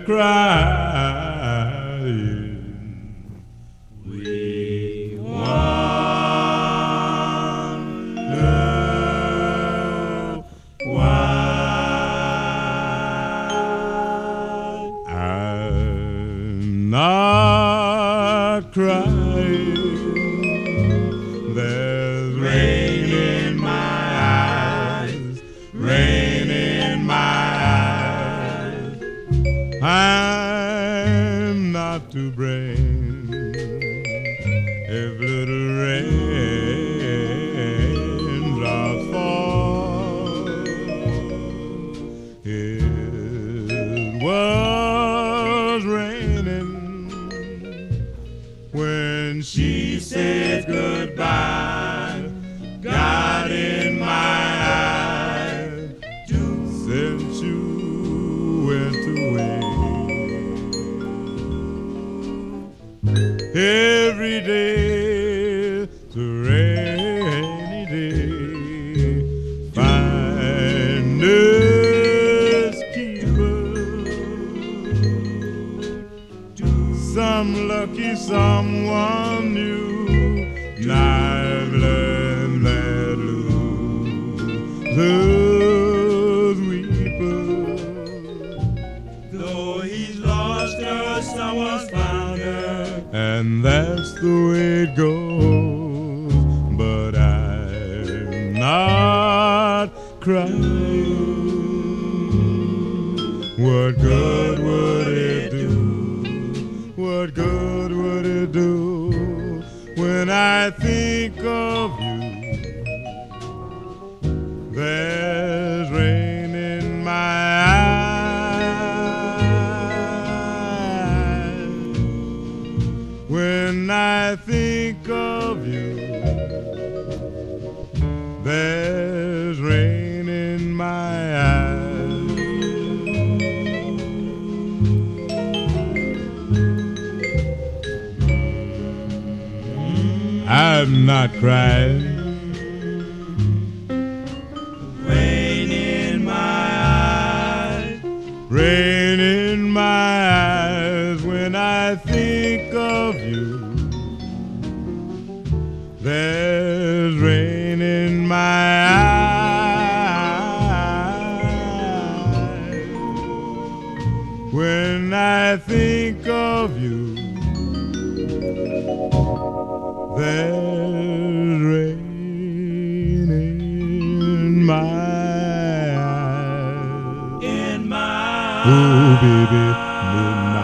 crying. We wonder why I'm not crying. There's rain in my eyes, rain in my eyes. I'm not to blame if little raindrops fall. It was raining when she said goodbye. God in my eyes since you went away. Every day's a rainy day. Finders keepers. Some lucky someone new. I've learned that losers weepers. Though he's lost her, someone's found her, and that's the way it goes. But I'm not crying. What good would it do? What good would it do when I think of you? There's rain in my eyes when I think of you. There's rain in my eyes. I'm not crying. Rain in my eyes, rain in my eyes when I think of you. There's rain in my eyes when I think of you. There's rain in my eyes. Oh, baby, midnight.